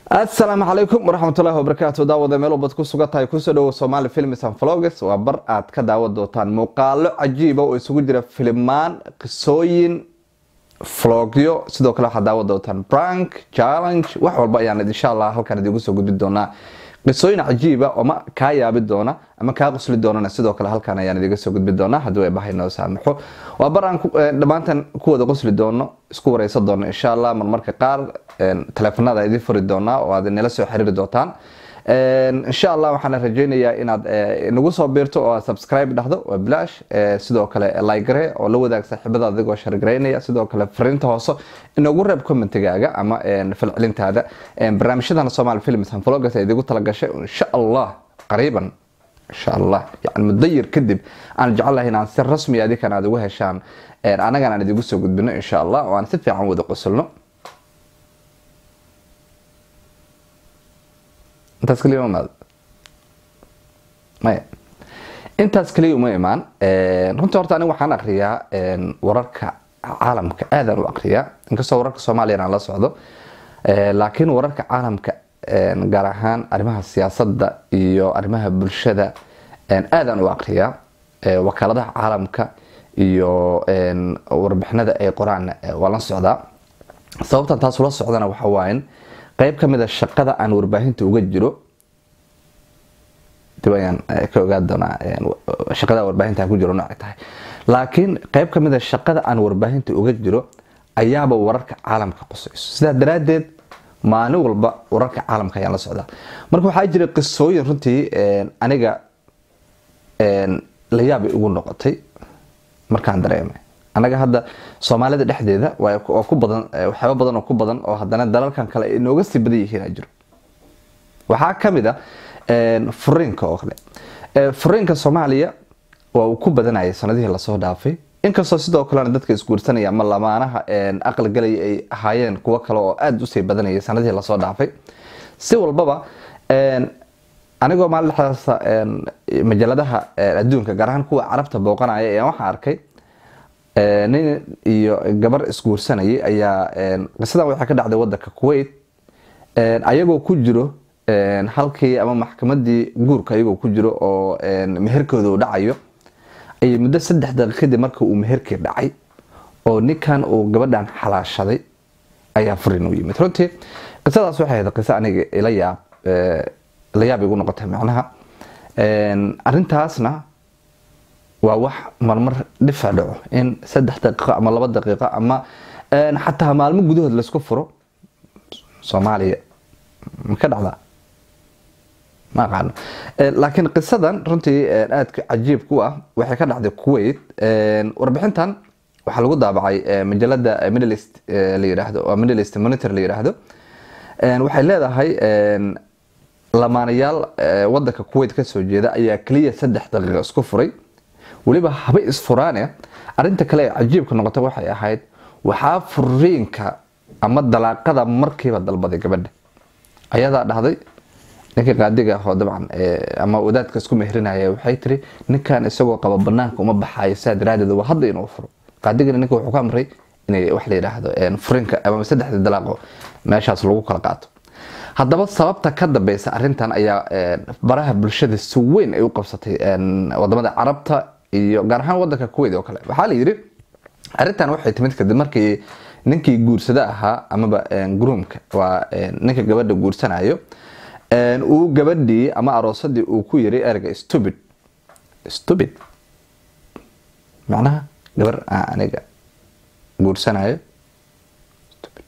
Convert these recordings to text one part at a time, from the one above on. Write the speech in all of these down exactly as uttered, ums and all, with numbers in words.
السلام عليكم ورحمة الله وبركاته. داود ميلو بدكو سوغتاي كوسو دو Somali Films and Vlogs waa bar aad ka daawad doontaan muuqaalo cajiib ah oo isugu jira filmaan, qisooyin, vlogyo, sidoo kale waxaad daawad doontaan prank, challenge, wax walba ayaan insha Allah halkan idinku soo gudbin doonaa. qisooyin cajiib ah oo ma ka yaabi doona ama ka qosli doona sidoo kale halkan ayaan idinku soo gudbin doonaa haddii ay baahayno saamaxo. waa bar aan dhamaantan ku wada qosli doono isku wareysan doono insha Allah marmarka qaar telefoonada idin furi doona oo aad nala soo xiriiri doontaan. insha Allah waxaan rajaynayaa inaad nagu soo biirto oo subscribe dhahdo waa bilaash, sidoo kale like gare oo la wadaag saaxiibada adigoo share gareynaya, sidoo kale fariinta hoose inagu reeb commentigaaga ama falcelintaada. barnaamijyadan Somali Films and Vlogs ay idigu tala gashay insha Allah qariiban insha Allah yani mudayir kadib aan jecelahay inaan si rasmi ah idinka aad ugu heshaan anagana aan idigu soo gudbino insha Allah oo aan si fiican wada qosolno. intaas kaliya ma ma intaas kaliya ma imaan runtii horta aniga waxaan akhriyaa wararka caalamka aad u akhriyaa inkastoo wararka Soomaaliya aan la socdo laakiin wararka caalamka gaar ahaan arrimaha siyaasadda iyo arrimaha bulshada aad u akhriyaa wakaaladaha caalamka iyo warbixinada ay qoraan waa la socdaa. sababtan taas la socdana waxa waayn qayb kamid ah shaqada aan warbaahinta uga jiro dibayaan ka ogaad doona shaqada warbaahinta ku jiro nooc tahay, laakiin qayb kamid ah shaqada aan warbaahinta uga jiro ayaaba wararka caalamka qosayso. sidaa daraadeed maalin walba wararka caalamka ayaa la socdaa. marka waxaa jira qisooyin runtii aniga la yaab ugu noqotay markaan dareemay anaga hadda Soomaalida dhexdeeda waa ku badan waxyaabo badan oo ku badan oo haddana dalalkan kale ay nooga sii badan yihiin jiro. waxaa kamid ah furiinka oo kale furiinka Soomaaliya waa ku badanayay sanadihii la soo dhaafay, inkastoo sidoo kale dadka isguursanaya ama lamaanaha aqal galay ay ahaayeen kuwa kale oo aad u sii badanayay sanadihii la soo dhaafay. si walbaba anigoo maalintaas majaladaha adduunka gaar ahaan kuwa Carabta booqanaya ee waxaan arkay nin iyo gabar isguursanayay ayaa qisadan waxay ka dhacday wadanka Kuwait ayagoo ku jiro halkii ama maxkamadii guurka ayagoo ku jiro oo meherkooda u dhacayo ay muddo saddex daqiiqo kadib markii uu meherkii dhacay oo ninkan uu gabadhan xalaashaday ayaa furin u yimid. runtii qisadaas waxay ahayd qiso aniga ila yaab la yaab igu noqotay macnaha arintaasna waa wax marmar dhifa dhaco in saddex daqiiqo ama laba daqiiqo ama xataa maalmo gudahood la isku furo Soomaaliya ma ka dhacdaa ma aqaan. laakiin qisadan runtii aad cajiib ku ah waxay ka dhacday Kuwait. warbixintan waxa lagu daabacay majalada Middle East la yiraahdo oo Middle East Monitor la yiraahdo. waxay leedahay lamaanayaal wadanka Kuwait ka soo jeeda ayaa kaliya saddex daqiiqo isku furay, waliba haba isfuraane. arinta kale ee cajiibka noqotay waxay ahayd waxa furiinka ama dalaaqada markiiba dalbaday gabadha ayadaa dhahday ninka qaadiga ah oo dabcan ama wadaadka isku mehrinaya waxay tiri ninkan isagoo qaba banaanka uma baxayo saadiraadada waa hadda inuu furo. qaadigana ninka wuxuu ka amray inay wax la yiraahdo furiinka ama saddexda dalaaqo meeshaas lagu kala qaato. haddaba sababta ka dambaysa arintan ayaa baraha bulshada si weyn ay u qabsatay wadamada Carabta iyo gaar ahaan wadanka Kuwait oo kale. waxa la yiri arintan waxay timid kadib markii ninkii guursada ahaa amaba groomka waa ninka gabadha guursanayo uu gabadhii ama aroosadii uu ku yiri erga stupid stupid macnaha gabar aniga guursanayo stupid.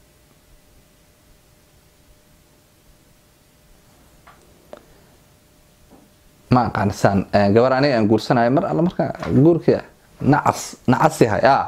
ma aqaansan gabar aniga aan guursanayo mar alla marka guurkiya nacas nacas yahay ah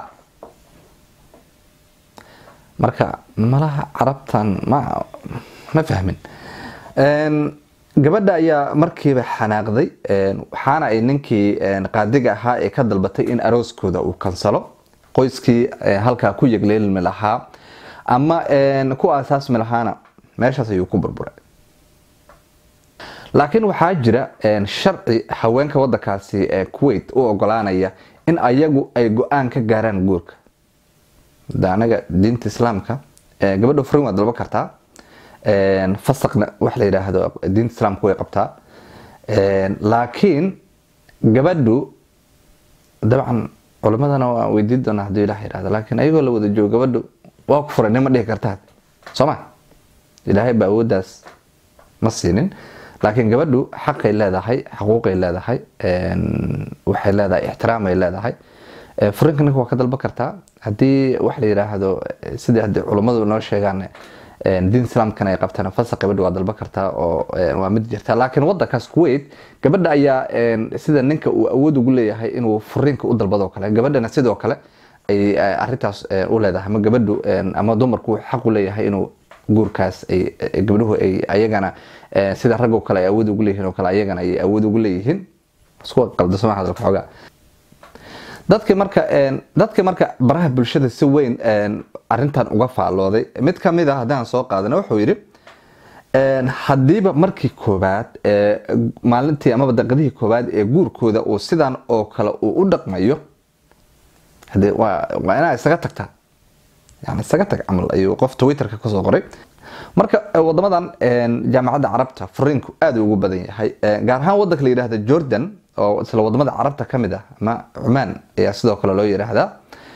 marka malaha Carabtan ma ma fahmin. gabadha ayaa markiiba xanaaqday waxaana ay ninkii qaadiga ahaa ee ka dalbatay in arooskooda uu kansalo, qoyskii halka ku yagleelmi lahaa ama ku asaasmi lahaana meeshaas ayuu ku burburay. laakiin waxaa jira sharci haweenka wadankaasi ee Kuwait u ogolaanaya in ayagu ay go'aan ka gaaraan guurka. daanaga diinta Islaamka gabadha furin waa dalba kartaa fasaqna wax la yiraahdo diinta islaamku way qabtaa laakiin gabadhu dabcan culimadana waa weydiin doonaa hadii Ilaahay yiraahdo laakiin ayagoo la wada joogo gabadhu waa ku furan ma dhihi kartaa Soomaa Ilaahay baa awoodaas ma siinin laakiin gabadhu xaqay leedahay xuquuqay leedahay een waxay leedahay ixtiraam ay leedahay furinkana waa ka dalba kartaa hadii wax la yiraahdo sida hadii culimadu noo sheegaan een diin islaamkana ay qabtaan fasaq gabadhu waa dalba kartaa oo waa mid jirta laakiin wadankaas Kuwait gabadha ayaa sida ninka uu awood ugu leeyahay inuu furinka u dalbado kale gabadhana sidoo kale ay arintaas u leedahay ma gabadhu ama dumarku xaq u leeyahay inuu guurkaas ay gabadhuhu ay ayagana sida rag oo kale ay awood ugu leeyihiin oo kale ayagana ay awood ugu leeyihiin isku qaldan Soomaa hadalka xogaa dadka marka een dadka marka baraha bulshada si weyn een arintan uga faalooday mid kamid ah hadaan soo qaadano wuxuu yiri een hadiiba markii koobaad ee maalintii ama daqiiqadii koobaad ee guurkooda oo sidan oo kale uu u dhaqmayo hadii waa waa inay isaga tagtaa يعني سقطك عمل أيوة قف تويتر كقصة قريب مركا وضمدان جامعة عربتها فرينكو أدو وجو بدني هاي قارها وضك اللي هذا جوردن أو سلو وضمد عربتها كمدة ما عمان يا سيدو كلا لو يرى هذا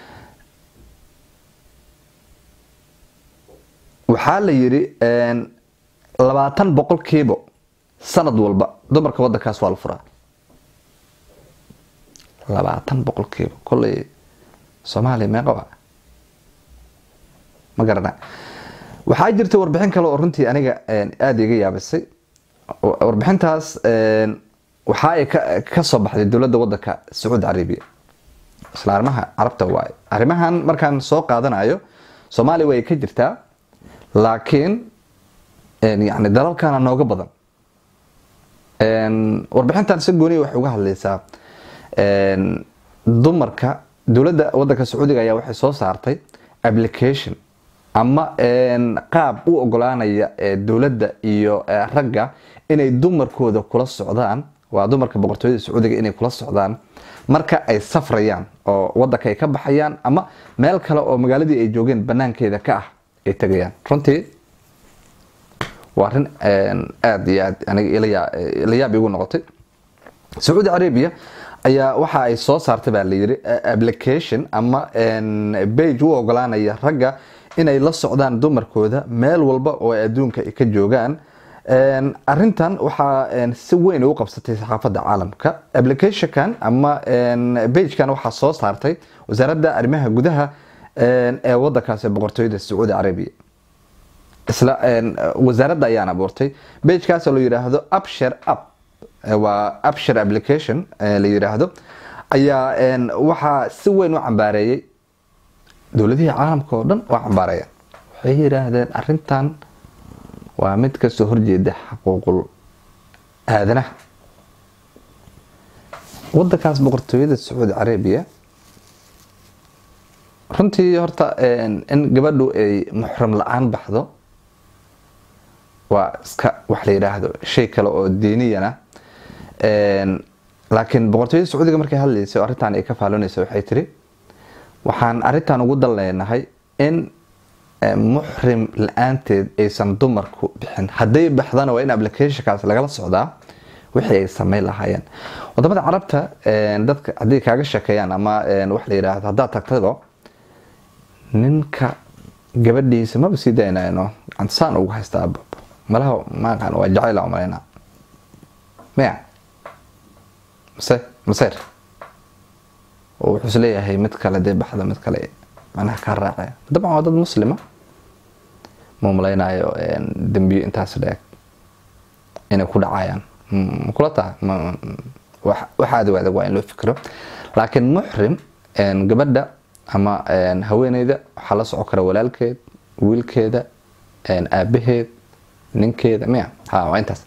وحال يري لبعتن بقول كيبو سند والبا دمرك وضك أسوال فرا لبعتن بقول كيبو كل سومالي ما قوا ma garana waxa jirta warbixin kale oo runtii aniga aad iga yaabisay warbixintaas waxa ay ka soo baxday dawladda wadanka Saudi Arabia islaamaha Carabta waay arimahan markaan soo qaadanayo Soomaaliya way ka jirtaa laakiin een yaani dalalkana nooga badan een warbixintan si gooni wax uga hadlaysaa een dumarka dawladda wadanka Sacuudiga ayaa waxay soo saartay application ama een qaab u ogolaanaya dawladda iyo ragga inay dumarkooda kula socdaan waa dumarka boqortooyada Sacuudiga inay kula socdaan marka ay safrayaan oo wadanka ay ka baxayaan ama meel kale oo magaaladii ay joogeen banaankeeda ka ah ay tagayaan runtii waa rin aad iyo aad aniga ila yaab igu noqotay Saudi Arabia ayaa waxa ay soo saartay baa la yiri application ama een page u ogolaanaya ragga inay la socdaan dumarkooda meel walba oo adduunka ay ka joogaan een arintan waxa een si weyn u qabsatay saxaafadda caalamka application kan ama een page kan waxa soo saartay wasaaradda arrimaha gudaha een ee wadankaas boqortooyada Saudi Arabia isla een wasaaradda ayaa abuurtay page kaas oo la yiraahdo Abshir App waa Abshir application la yiraahdo ayaa een waxa si weyn u cambaareeyay dawladaha caalamka oo dhan waa cambaarayaan waxay yiraahdeen arintan waa mid ka soo horjeeda xuquuqul aadanaha wadankaas boqortooyada Saudi Arabia runtii horta in gabadhu ay muhram la'aan baxdo waa iska wax la yiraahdo shay kale oo diiniyana een laakiin boqortooyada Sacuudiga markay hadlayso arintan ay ka faalanayso waxay tiri waxaan arintan ugu daleenahay in muhrim la'aanteed aysan dumarku bixin haday baxdana waa in application kaas laga la socdaa wixii ay sameey lahaayeen wadamada Carabta een dadka hadii kaaga shaqeeyaan ama wax la yiraahdo hadaa tagtado ninka gabadhiisa ma bisi daynayno ansaan ugu haystaa malaha ma qaan waa jacayl umarayna ma mase maseer oo wuxuu leeyahay mid kale de baxda mid kale macnaha ka raacay dabcan waa dad muslima mumlaynayo een dambi intaas dheeg inay ku dhacayaan kula taa wax waxa aad waa in loo fikiro laakiin muhrim een gabadha ama een haweeneyda waxa la socon kara walaalkeed wiilkeeda een aabaheed ninkeeda miya ha waa intaas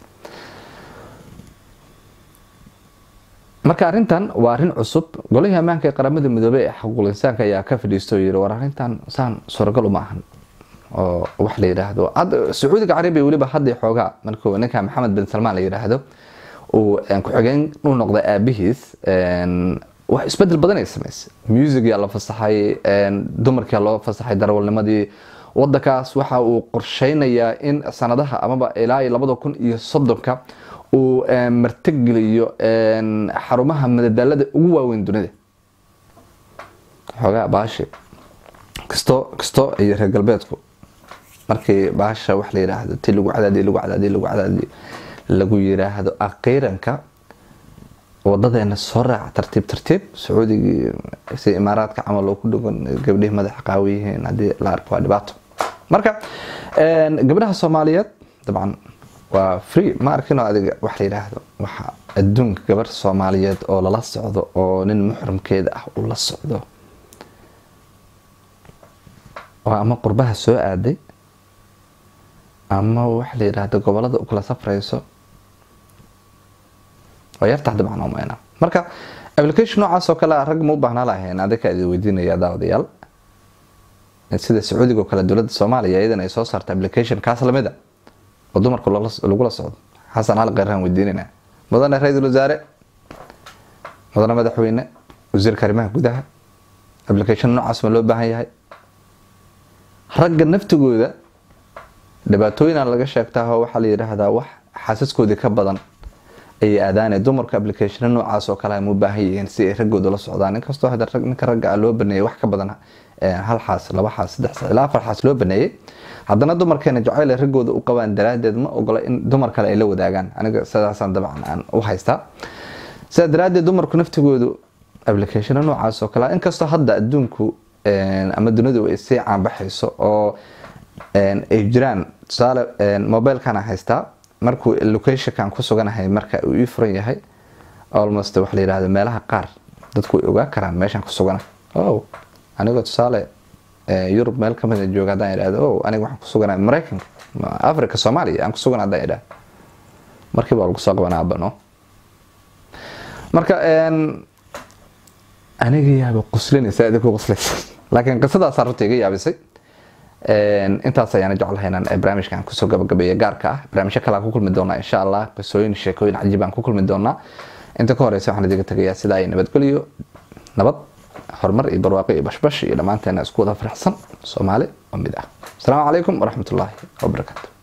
marka arintan waa arin cusub golaha amaanka qaramada midoobay ee xuquuqul insaanka ayaa ka fadhiistay yiri war arintan saan suuragal uma ahan oo wax la yiraahdo ad Sacuudiga Carabiga waliba hadii xoogaa markuu ninka Maxamed bin Salman la yiraahdo oo aan ku xigeen inuu noqdo aabihiis een wax isbedel badan ay sameeyay music yaa la fasaxay een dumarkii loo fasaxay darwalnimadii waddankaas waxa uu qorsheynayaa in sanadaha amaba ilaa labada kun iyo soddonka uu martigeliyo xarumaha madadaalada ugu waaweyn dunida. xogaa baashi kasto kasto ay reer galbeedku markii baasha wax la yiraahdo tii lagu cadaadi lagu cadaadi lagu cadaadi lagu yiraahdo akhiiranka wadadeena soo raac tartiib tartiib Sacuudiga si Imaaraadka camal oo ku dhugan gabdhaha madax qaawiyeen hadii la arko dhibaato. marka een gabdhaha Soomaaliyeed dabcan waa free ma arkino adiga wax la yiraahdo waxa adduunka gabar Soomaaliyeed oo la socdo oo nin muxrimkeeda ah uu la socdo waa ama qurbaha soo aaday ama wax la yiraahdo gobolada u kala safrayso ويرتاح دبعنا ومانا marka application noocaas oo kale rag ma u baahnaa lahayn adika ay weydiinaya daawadayaal sida Sacuudiga oo kale dawladda Soomaaliya iyadana ay soo saartay application kaas lamida oo dumarku lagu la socdo Xasan Ali Qeyraan weydiinayna mudane ra'iisul wasaare mudane madaxweyne wasiirka arrimaha gudaha application noocaas ma loo baahan yahay ragga naftigooda dhibaatooyin laga sheegtaa waxa la yiraahdaa wax xasaskoodii ka badan ay aadaanay dumarka application noocaas oo kale ma baahan yihiin si ay ragooda la socdaan inkastoo hada rag ninka ragga loo baneeyay wax ka badan hal xaas laba xaas saddex ilaa afar xaas loo baneeyay haddana dumarkeena jacayl ay ragooda u qabaan daraadeed ma ogola in dumar kale ay la wadaagaan aniga sidaasan dabcan aan u haystaa sida daraadeed dumarku naftigoodu application noocaas oo kale inkastoo hadda adduunku ama dunida ay si caan baxayso oo ay jiraan tusaale mobile kana haystaa markuu location kan ku suganahay marka uu ii furan yahay almost wax la yiraahdo meelaha qaar dadku ay ogaa karaan meeshan ku suganahay oo aniga tusaale Europe meel ka mid ah jooga hadaan yiraahdo oo aniga waxaan ku suganahay Mareykanka Afrika Soomaaliya aan ku suganahay hadaan yiraahdo markii baa lagu soo qabanaa bano marka een aniga yaaba qoslinaysa adiga qoslaysa laakiin qisadaas artayga yaabisay een intaas ayaan jeclahay inaan barnaamijkan ku soo gabagabeeyo gaarka ah barnaamijka kala ku kulmi doona insha Allah qisooyin sheekooyin cajiib aan ku kulmi doona inta ka horeysa waxaan idinka tagayaa sida ay nabadgeliyo nabad horumar iyo barwaaqo iyo bashbash iyo dhamaanteena isku wada faraxsan Soomaali oo mid ah. Assalaamu calaykum wa rahmatullaahi wa barakaatuh.